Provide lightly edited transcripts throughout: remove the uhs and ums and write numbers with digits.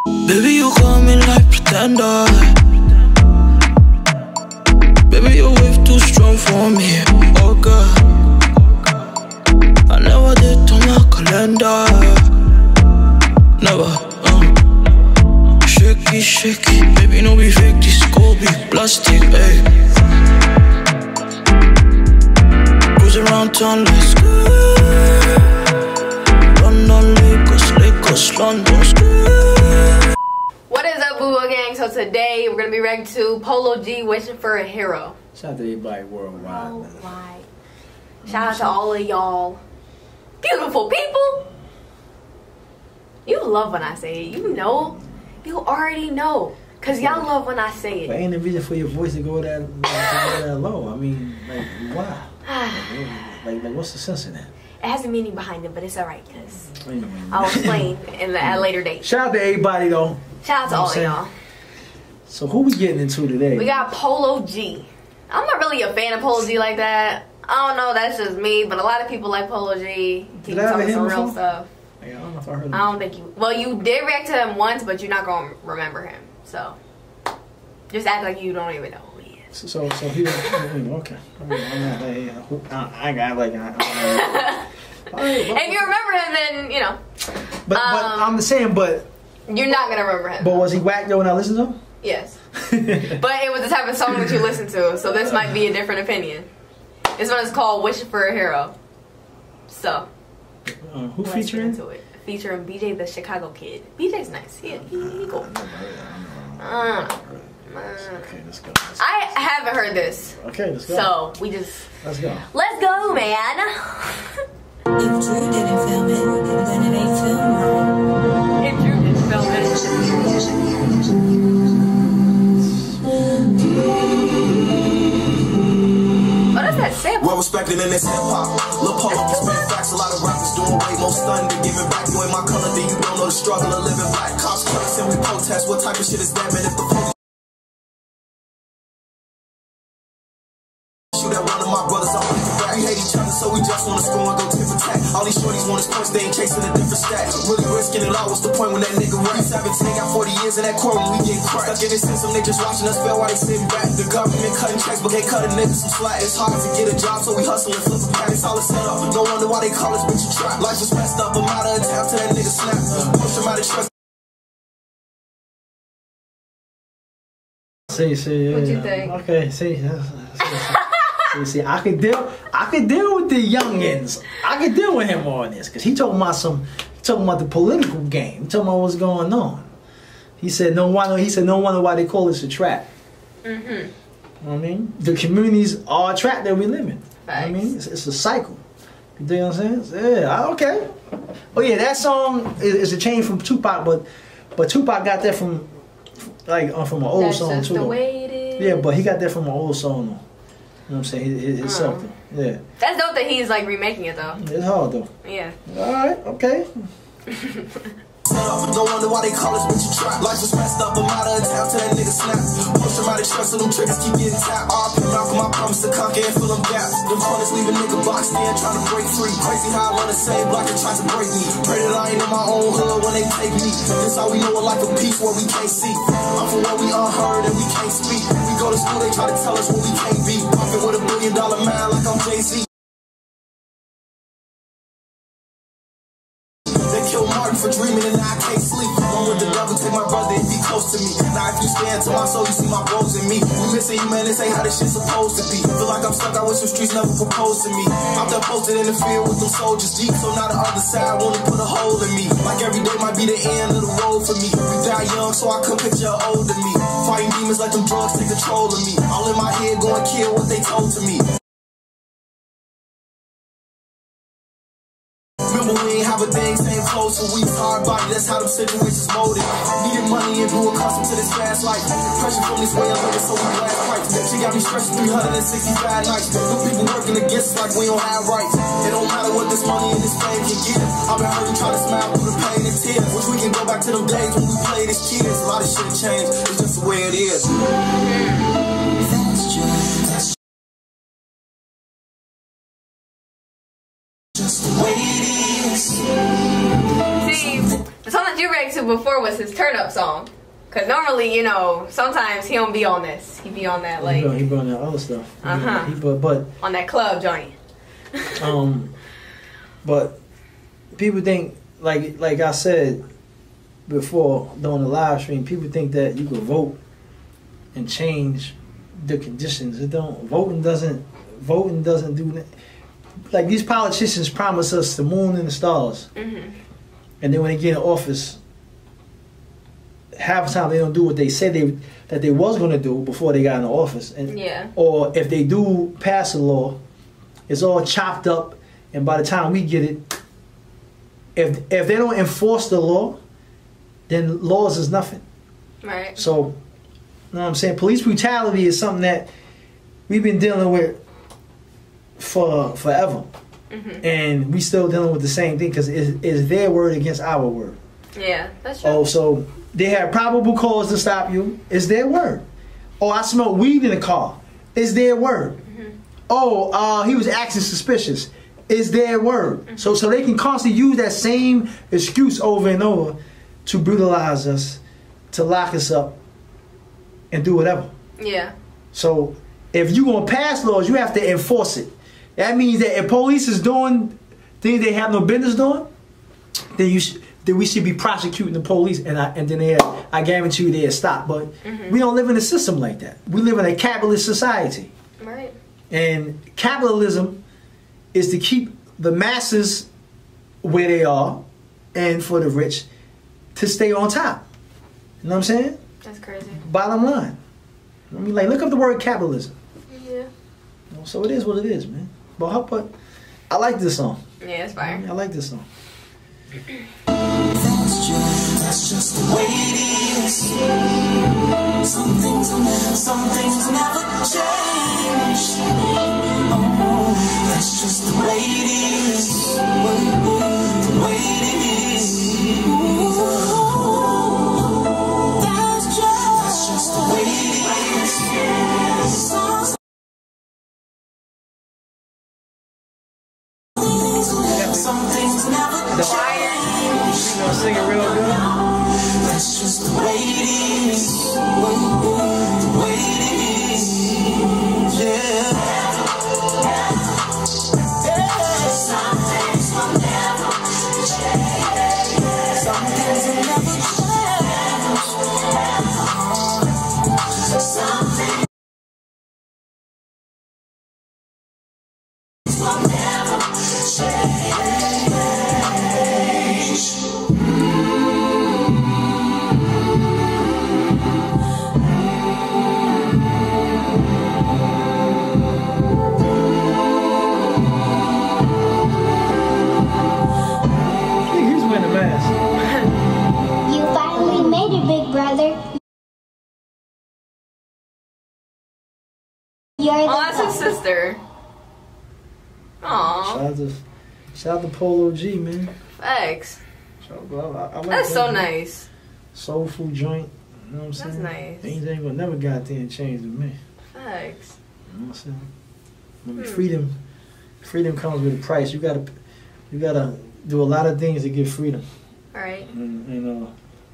Baby, you call me like pretender. Baby, your wave too strong for me. Oh God, I never did on my calendar. Never. Shaky, shaky, baby, no be fake. This go be plastic, ayy. Cruise around town, let's go. London, Lagos, Lagos, London. What is up, Boo Gang? So today we're gonna be reacting to Polo G, Wishing for a Hero. Shout out to everybody worldwide. Worldwide. Shout out to all of y'all beautiful people. You love when I say it. You know. You already know. Because y'all love when I say it. But ain't the reason for your voice to go that low. I mean, like, why? like, what's the sense in that? It has a meaning behind it, but it's alright, because I'll explain at a later date. Shout out to everybody, though. Shout out to all of y'all. So who we getting into today? We got Polo G. I'm not really a fan of Polo G like that. I don't know, that's just me, but a lot of people like Polo G. He can tell me some real stuff. Yeah, I don't know if I heard him. I don't think you... Well, you did react to him once, but you're not going to remember him. So, just act like you don't even know who he is. So he... Okay. I got like... If you remember him, then, you know. But I'm saying, but... You're not going to remember him. But was he whack though when I listened to him? Yes. But it was the type of song that you listen to, so this might be a different opinion. This one is called Wishing for a Hero. So... who featuring? Into it. Featuring BJ the Chicago Kid. BJ's nice. He cool. Okay, let's go. I haven't heard this. Okay, let's go. So we just let's go. Let's go, man. If Drew didn't film it, then it ain't filmed. If Drew didn't film it. What does that say? Well respected in this hip hop. Lil' Polo can spit facts. A lot of rappers doing way more stunning than giving back. You ain't my color, then you don't know the struggle of living black. Cops clicks and we protest. What type of shit is that, man? If the police shoot at one of my brothers, I'll put you back. We hate each other, so we just wanna score and go tip for tat. All these shorties want is points, they ain't chasing a different stat. Really risking it all. What's the point when that nigga rap? 17 got 40 years in that court when we get cracked. Stuck in this system, they just watching us fail while they sitting back. The government cutting checks, but they cut a nigga some slack. It's hard to get a job, so we hustle and flip a pack. It's all a setup. No wonder why they call us bitch a trap. Life is messed up, I'm out of town till that nigga snap. Push him out of trust. See, yeah. What you think? Okay, see, I could deal with the youngins. I could deal with him on this, cause he talking about the political game. He talking about what's going on. He said no wonder why they call this a trap. You know what I mean? The communities are a trap that we live in. You know what I mean? It's a cycle. You know what I'm saying? Yeah, okay. Oh yeah, that song is a change from Tupac, but Tupac got that from an old song too. That's the way it is. Yeah, but he got that from an old song though. You know what I'm saying? It's something. Yeah. That's dope that he's like remaking it though. It's hard though. Yeah. Alright, okay. No wonder why they call us bitch a trap. Life is messed up, I'm out of town till that nigga snap. Push him out of trust, so them triggers keep getting tapped. RP Malcolm, I promise to conquer and fill them gaps. Them corners leave a nigga boxed in, trying to break free. Crazy how I run the same block and try to break me. Pray that I ain't in my own hood when they take me. This how we know a life of peace where we can't see. I'm from where we unheard and we can't speak. We go to school, they try to tell us what we can't be. Puffin' with $1 billion man like I'm Jay-Z. For dreaming and now I can't sleep. One with the devil, take my brother and be close to me. Now if you stand to my soul, you see my bros in me. We missing you, man, this ain't how this shit supposed to be. Feel like I'm stuck out with some streets never proposed to me. Out there posted in the field with them soldiers deep. So now the other side wanna put a hole in me. Like every day might be the end of the road for me. We die young, so I couldn't picture older me. Fighting demons like them drugs take control of me. All in my head going kill what they told to me. Remember we ain't have a thing, same clothes, so we hard body, that's how them situations molded. Needed money and grew accustomed to this fast life. Pressure from this way of living, so we blast price. She got me stressing 365 nights. Good people working against us like we don't have rights. It don't matter what this money and this fame can get. I've been hurting, trying to smile through the pain and tears. Wish we can go back to them days when we played as kids. A lot of shit changed, it's just the way it is. See, the song that you react to to before was his turn up song. Cause normally, you know, sometimes he don't be on this. He be on that like he be on that other stuff. But on that club joint. But people think like I said before during the live stream, people think that you can vote and change the conditions. It don't. Voting doesn't do that. Like these politicians promise us the moon and the stars, and then when they get in office, half the time they don't do what they said that they was going to do before they got in the office. And, or if they do pass a law, it's all chopped up, and by the time we get it, if they don't enforce the law, then laws is nothing. Right. So, you know what I'm saying? Police brutality is something that we've been dealing with for forever. And we still dealing with the same thing because it's their word against our word. Yeah, that's true. Oh, so they have probable cause to stop you. It's their word. Oh, I smell weed in the car. It's their word. Oh, he was acting suspicious. It's their word. So they can constantly use that same excuse over and over to brutalize us, to lock us up, and do whatever. Yeah. So if you're going to pass laws, you have to enforce it. That means that if police is doing things they have no business doing, then we should be prosecuting the police, and then I guarantee you they'll stop. But we don't live in a system like that. We live in a capitalist society. Right. And capitalism is to keep the masses where they are, and for the rich to stay on top. You know what I'm saying? That's crazy. Bottom line. I mean, like, look up the word capitalism. Yeah. You know, so it is what it is, man. But I like this song. Yeah, it's fire. I like this song. That's just the way it is. Some things will never change. Oh, that's just the way it is. The way it is. That's just the way it is. Some things never change. You gonna sing it real good? That's just the way it is. The way it is. Yeah. Some things will never change. Some things will never change. Some things will never change. You finally made it, big brother. You're the that's his best. sister. Aww. Shout out to Polo G, man. Thanks. I like That's that, so man. nice. Soulful joint. You know what I'm saying? That's nice. Things ain't gonna never goddamn change with me. Thanks. You know what I'm saying? I mean, freedom comes with a price. You gotta do a lot of things to get freedom. Alright. And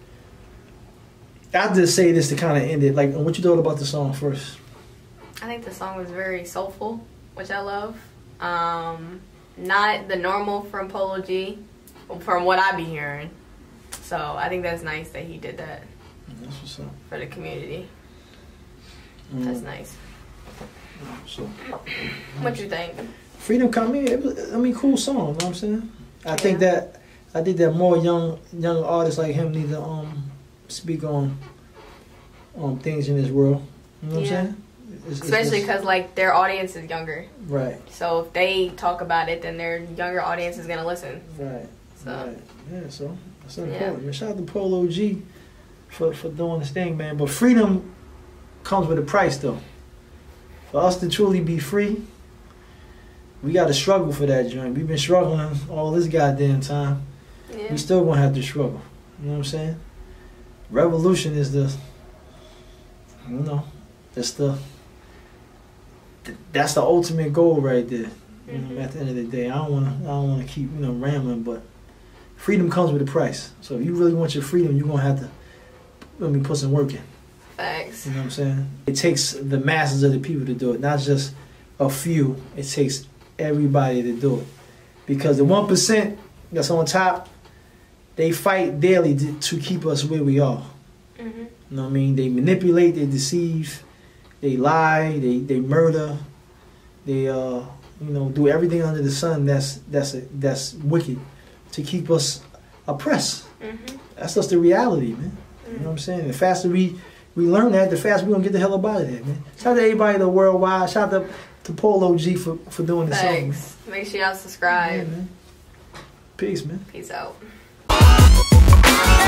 I just say this to kind of end it. Like, what you thought about the song first? I think the song was very soulful, which I love. Not the normal from Polo G, from what I be hearing. So I think that's nice that he did that That's what's up. for the community. That's nice. So, What you think? freedom coming. It was, cool song. You know what I'm saying? I think that more young artists like him need to speak on things in this world. You know what I'm saying? Especially because like their audience is younger. Right. So if they talk about it, then their younger audience is gonna listen. Right. So Right. Yeah. So that's important. Man, shout out to Polo G for doing this thing, man. But freedom comes with a price, though. For us to truly be free, we got to struggle for that joint. We've been struggling all this goddamn time. yeah. We still gonna have to struggle. You know what I'm saying? Revolution is that's the ultimate goal right there. You know, at the end of the day, I don't wanna keep rambling, but freedom comes with a price. So if you really want your freedom, you're gonna have to put some work in. Facts. You know what I'm saying? It takes the masses of the people to do it, not just a few. It takes everybody to do it. Because the 1% that's on top, they fight daily to keep us where we are. Mm-hmm. You know what I mean? They manipulate, they deceive, they lie, they murder, they do everything under the sun that's wicked to keep us oppressed. Mm-hmm. That's just the reality, man. You know what I'm saying? The faster we learn that, the faster we gonna get the hell up out of there, man. Shout out to everybody in the worldwide. Shout out to Paul OG for doing this song. Thanks. Make sure y'all subscribe. Yeah, man. Peace, man. Peace out.